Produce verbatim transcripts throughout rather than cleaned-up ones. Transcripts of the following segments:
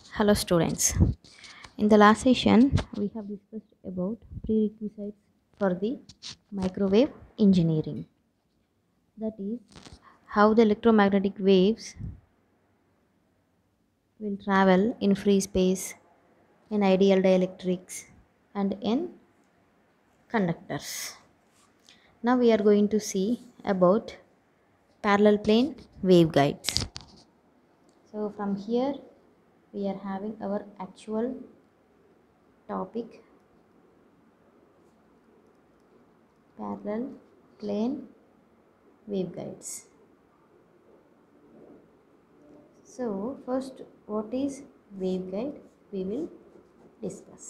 Hello students. In the last session, we have discussed about prerequisites for the microwave engineering. That is, how the electromagnetic waves will travel in free space, in ideal dielectrics, and in conductors. Now we are going to see about parallel plane waveguides. So from here, we are having our actual topic, parallel plane waveguides. So first, what is waveguide we will discuss,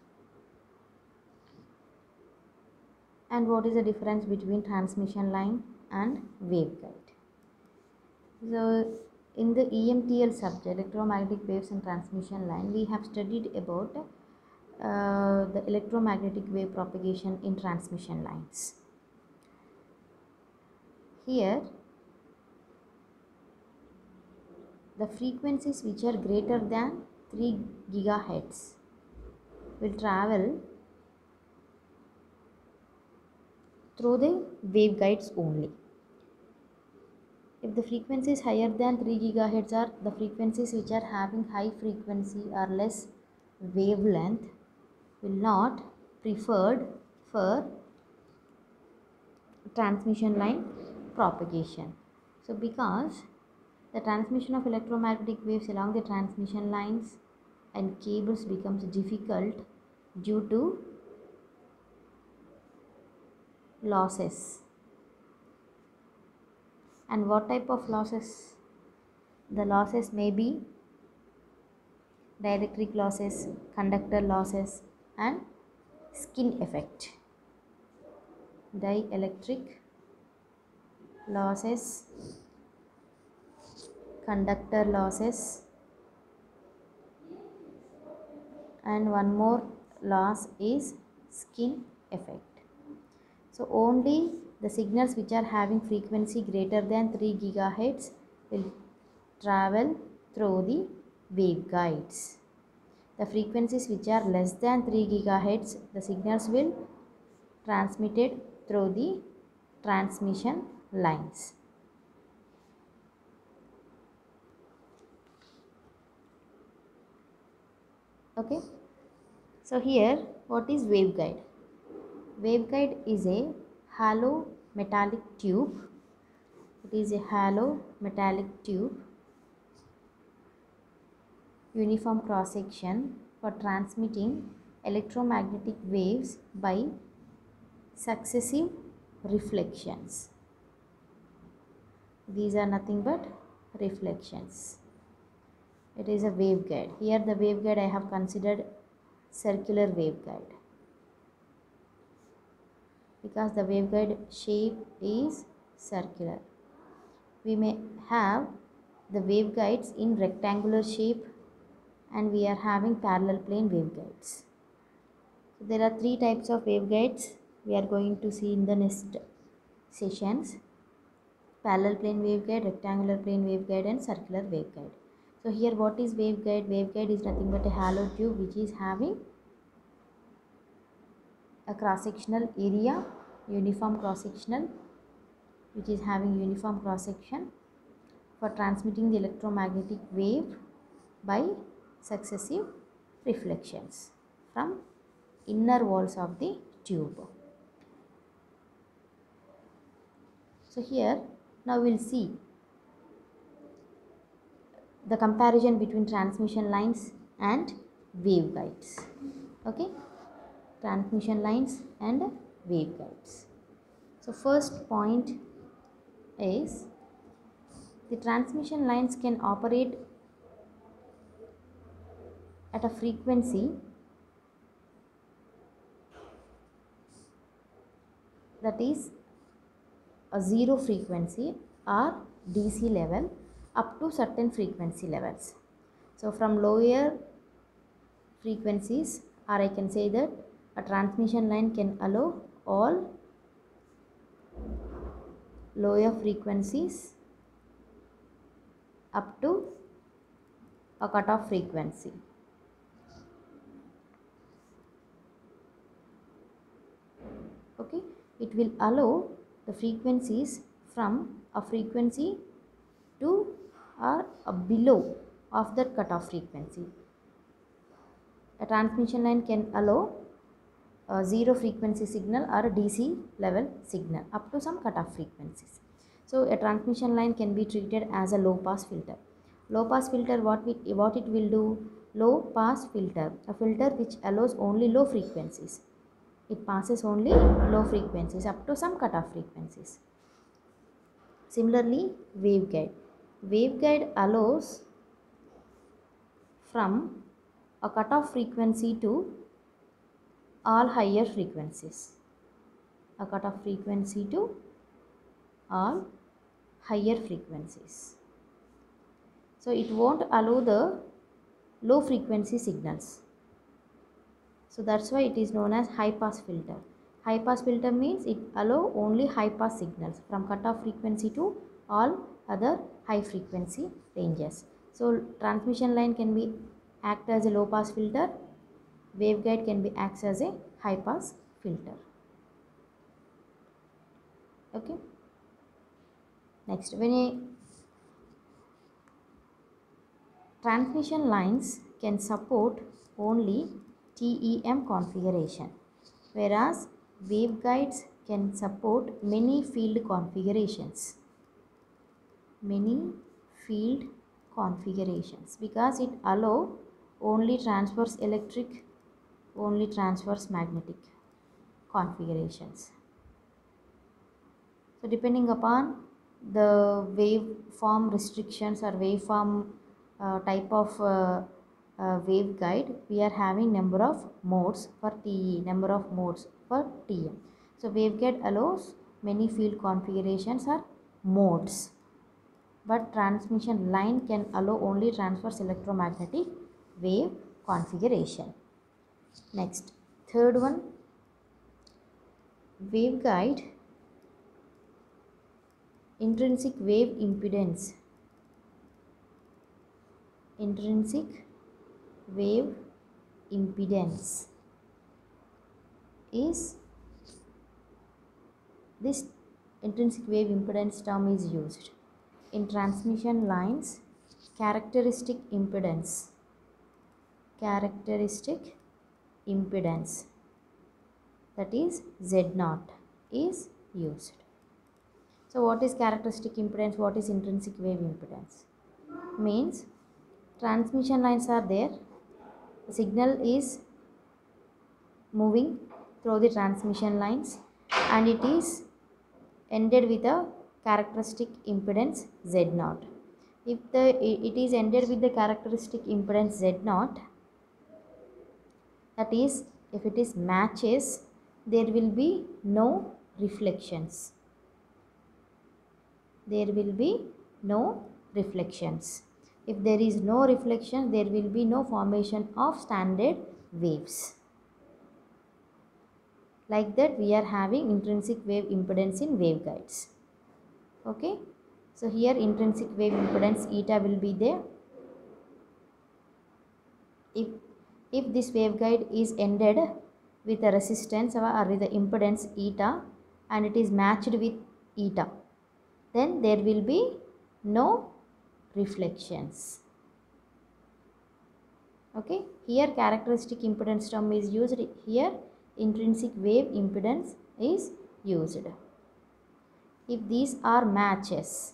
and what is the difference between transmission line and waveguide. So in the E M T L subject, electromagnetic waves and transmission line, we have studied about uh, the electromagnetic wave propagation in transmission lines. Here the frequencies which are greater than three gigahertz will travel through the waveguides only. If the frequency is higher than three gigahertz, are the frequencies which are having high frequency or less wavelength will not preferred for transmission line propagation. So because the transmission of electromagnetic waves along the transmission lines and cables becomes difficult due to losses. And what type of losses? The losses may be dielectric losses, conductor losses, and skin effect. Dielectric losses, conductor losses, and one more loss is skin effect. So only the signals which are having frequency greater than three gigahertz will travel through the waveguides. The frequencies which are less than three gigahertz, the signals will transmitted through the transmission lines. Okay. So here, what is waveguide? Waveguide is a hollow metallic tube. It is a hollow metallic tube, uniform cross section for transmitting electromagnetic waves by successive reflections. These are nothing but reflections. It is a waveguide. Here the waveguide I have considered circular waveguide, because the waveguide shape is circular. We may have the waveguides in rectangular shape, and we are having parallel plane waveguides. So there are three types of waveguides we are going to see in the next sessions: parallel plane waveguide, rectangular plane waveguide, and circular waveguide. So here, what is waveguide? Waveguide is nothing but a hollow tube which is having a cross-sectional area, uniform cross-sectional, which is having uniform cross-section for transmitting the electromagnetic wave by successive reflections from inner walls of the tube. So here, now we'll see the comparison between transmission lines and waveguides. Okay, transmission lines and waveguides. So first point is, the transmission lines can operate at a frequency that is a zero frequency or D C level up to certain frequency levels. So from lower frequencies, or I can say that a transmission line can allow all lower frequencies up to a cutoff frequency. Okay, it will allow the frequencies from a frequency to or a below of that cutoff frequency. A transmission line can allow a zero frequency signal or a D C level signal up to some cutoff frequencies. So a transmission line can be treated as a low pass filter. Low pass filter, what, we, what it will do? Low pass filter, a filter which allows only low frequencies. It passes only low frequencies up to some cutoff frequencies. Similarly, waveguide. Waveguide allows from a cutoff frequency to all higher frequencies. A cutoff frequency to all higher frequencies. So it won't allow the low frequency signals. So that's why it is known as high pass filter. High pass filter means it allow only high pass signals from cutoff frequency to all other high frequency ranges. So transmission line can be act as a low pass filter. Waveguide can be acts as a high pass filter. Okay. Next, when a transmission lines can support only T E M configuration, whereas waveguides can support many field configurations. Many field configurations because it allow only transverse electric, only transverse magnetic configurations. So depending upon the waveform restrictions or waveform uh, type of uh, uh, waveguide, we are having number of modes for T E, number of modes for T M. So waveguide allows many field configurations or modes, but transmission line can allow only transverse electromagnetic wave configuration. Next, third one, waveguide intrinsic wave impedance. Intrinsic wave impedance is, this intrinsic wave impedance term is used in transmission lines. Characteristic impedance, characteristic impedance, that is Z naught, is used. So what is characteristic impedance? What is intrinsic wave impedance? Means transmission lines are there, the signal is moving through the transmission lines and it is ended with a characteristic impedance Z naught. If the it is ended with the characteristic impedance Z naught, that is, if it is matches, there will be no reflections. There will be no reflections. If there is no reflection, there will be no formation of standard waves. Like that, we are having intrinsic wave impedance in waveguides. Okay. So here intrinsic wave impedance eta will be there. If, if this waveguide is ended with a resistance or with the impedance eta and it is matched with eta, then there will be no reflections. Okay, here characteristic impedance term is used, here intrinsic wave impedance is used. If these are matches,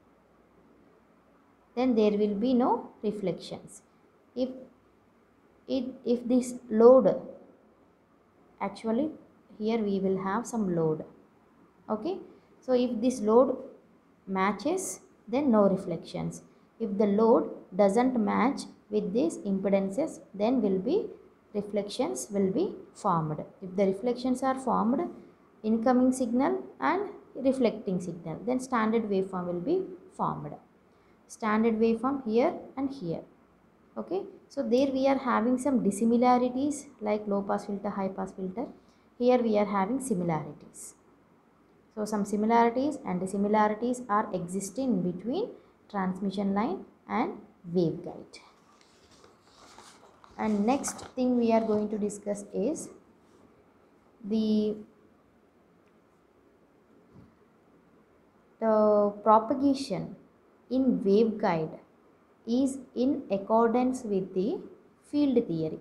then there will be no reflections. If it if this load, actually here we will have some load. Okay, so if this load matches, then no reflections. If the load doesn't match with these impedances, then will be reflections will be formed. If the reflections are formed, incoming signal and reflecting signal, then standard waveform will be formed. Standard waveform here and here. Okay, so there we are having some dissimilarities like low pass filter, high pass filter. Here we are having similarities. So some similarities and dissimilarities are existing between transmission line and waveguide. And next thing we are going to discuss is the the propagation in waveguide is in accordance with the field theory,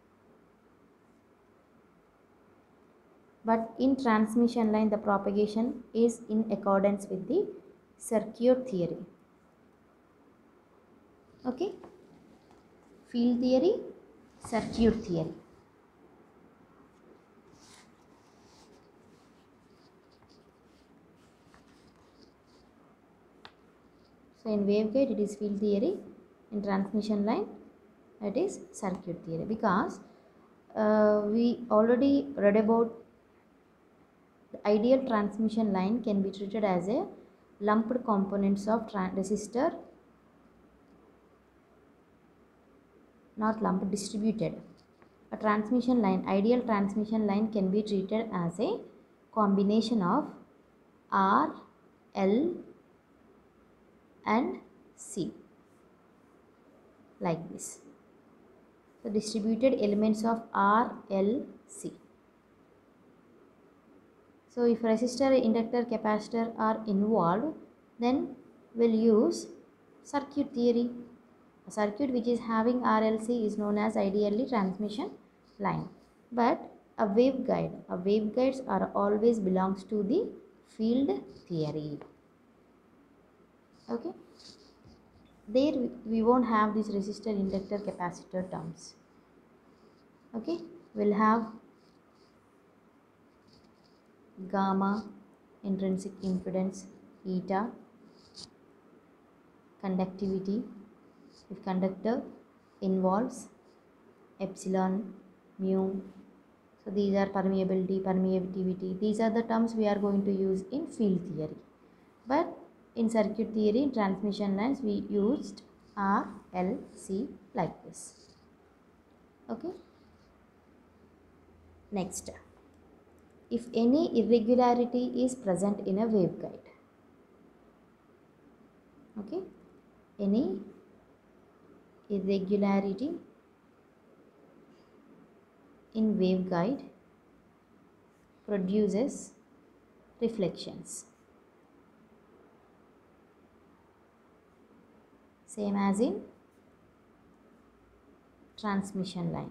but in transmission line the propagation is in accordance with the circuit theory. Okay, field theory, circuit theory. So in waveguide it is field theory, in transmission line it is circuit theory, because uh, we already read about the ideal transmission line can be treated as a lumped components of resistor, not lumped, distributed. A transmission line, ideal transmission line can be treated as a combination of R, L and C, like this. So distributed elements of R, L, C. So if resistor, inductor, capacitor are involved, then we'll use circuit theory. A circuit which is having R L C is known as ideally transmission line. But a waveguide, a waveguides are always belongs to the field theory. Okay. There we won't have this resistor, inductor, capacitor terms. Okay. We'll have gamma, intrinsic impedance, eta, conductivity, if conductor involves epsilon, mu. So these are permeability, permeability. These are the terms we are going to use in field theory. But in circuit theory, transmission lines, we used R, L, C like this. Okay. Next, if any irregularity is present in a waveguide. Okay. Any irregularity in waveguide produces reflections, same as in transmission line,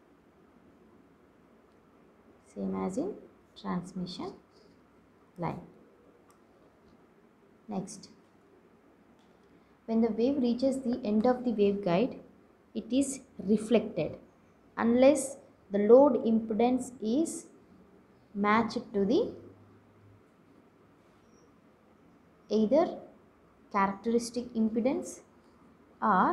same as in transmission line. Next, when the wave reaches the end of the waveguide, it is reflected unless the load impedance is matched to the either characteristic impedance or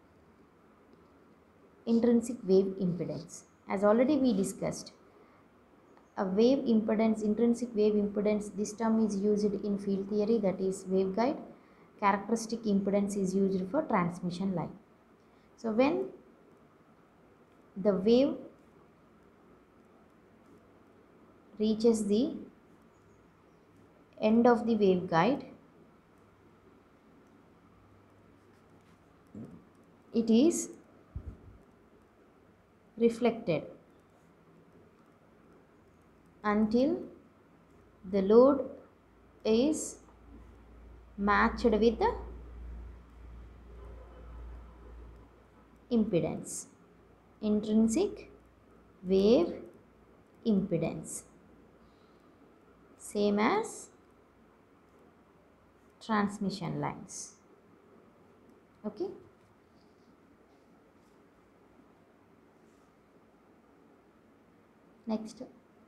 intrinsic wave impedance. As already we discussed, a wave impedance, intrinsic wave impedance, this term is used in field theory, that is waveguide. Characteristic impedance is used for transmission line. So when the wave reaches the end of the waveguide, it is reflected until the load is matched with the impedance, intrinsic wave impedance, same as transmission lines. Okay. Next,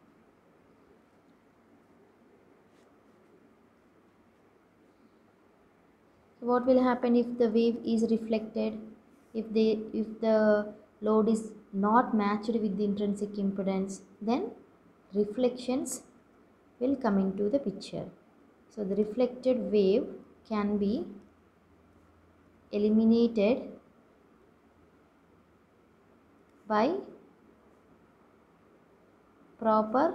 what will happen if the wave is reflected? If the if the load is not matched with the intrinsic impedance, then reflections will come into the picture. So the reflected wave can be eliminated by proper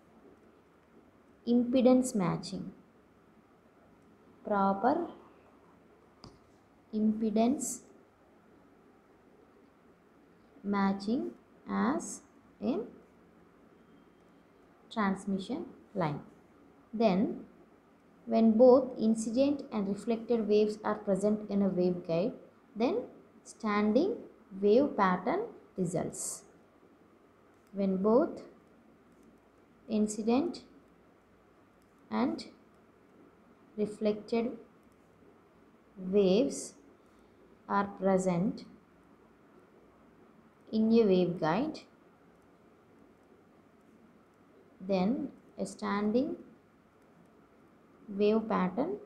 impedance matching. Proper impedance matching as in transmission line. Then when both incident and reflected waves are present in a waveguide, then standing wave pattern results. When both incident and reflected waves are present in a waveguide, then a standing wave pattern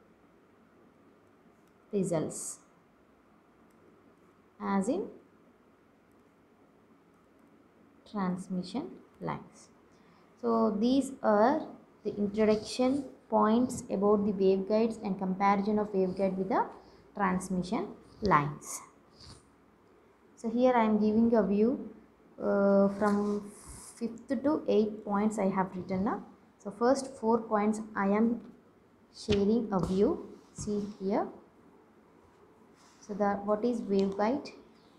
results, as in transmission lines. So these are the introduction points about the waveguides and comparison of waveguide with the transmission lines. So here I am giving a view uh, from fifth to eighth points I have written now. So first four points I am sharing a view. See here. So the what is waveguide?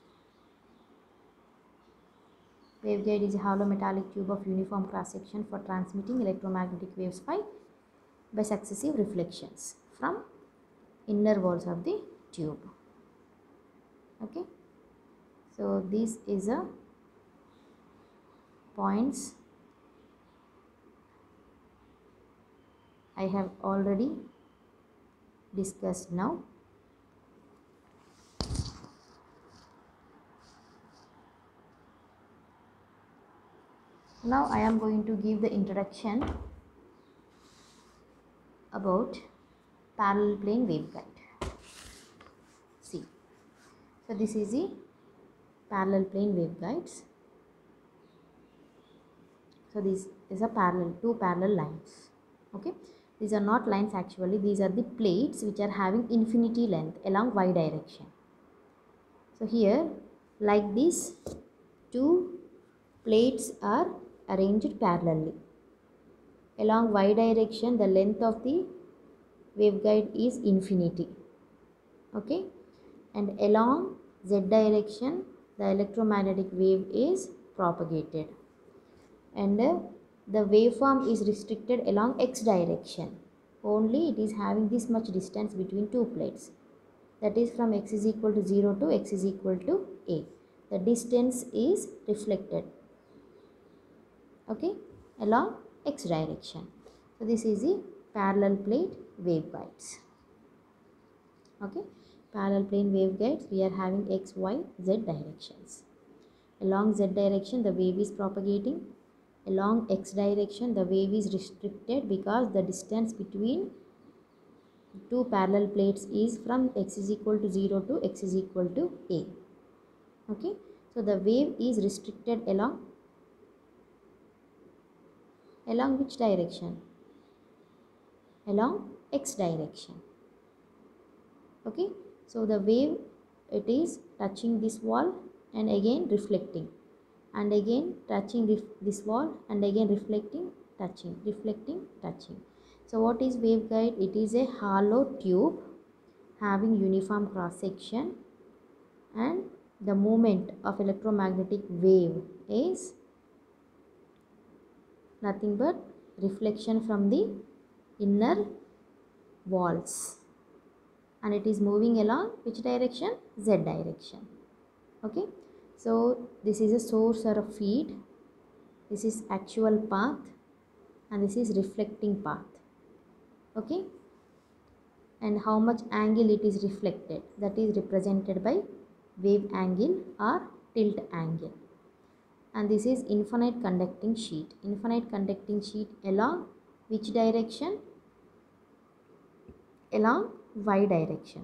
Waveguide is a hollow metallic tube of uniform cross section for transmitting electromagnetic waves by, by successive reflections from inner walls of the tube. Okay. So this is a points I have already discussed now. Now I am going to give the introduction about parallel plane waveguide. See, so this is the parallel plane waveguides. So this is a parallel, two parallel lines. Okay, these are not lines actually, these are the plates which are having infinity length along y direction. So here, like this, two plates are arranged parallelly. Along y direction, the length of the waveguide is infinity. Okay, and along z direction, the electromagnetic wave is propagated. And uh, the waveform is restricted along x direction. Only it is having this much distance between two plates. That is from x is equal to zero to x is equal to a. The distance is reflected. Okay, along x direction. So this is the parallel plate waveguides. Okay, parallel plane waveguides, we are having x, y, z directions. Along z direction, the wave is propagating. Along x direction, the wave is restricted because the distance between two parallel plates is from x is equal to zero to x is equal to a. Okay, so the wave is restricted along along which direction? Along x direction. Okay, so the wave, it is touching this wall and again reflecting, and again touching this wall and again reflecting, touching, reflecting, touching. So what is waveguide? It is a hollow tube having uniform cross section, and the movement of electromagnetic wave is nothing but reflection from the inner walls, and it is moving along which direction? Z direction. Okay, so this is a source or a feed, this is actual path, and this is reflecting path. Okay, and how much angle it is reflected, that is represented by wave angle or tilt angle. And this is infinite conducting sheet. Infinite conducting sheet along which direction? Along y direction.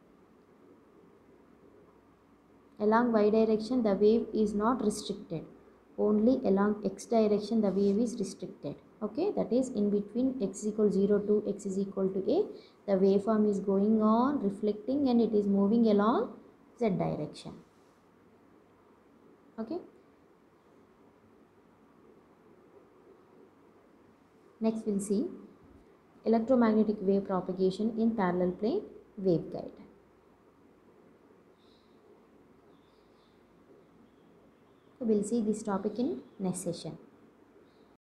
Along y direction, the wave is not restricted. Only along x direction, the wave is restricted. Okay, that is in between x is equal to zero to x is equal to a, the waveform is going on reflecting and it is moving along z direction. Okay. Next we'll see electromagnetic wave propagation in parallel plane waveguide. So we'll see this topic in next session.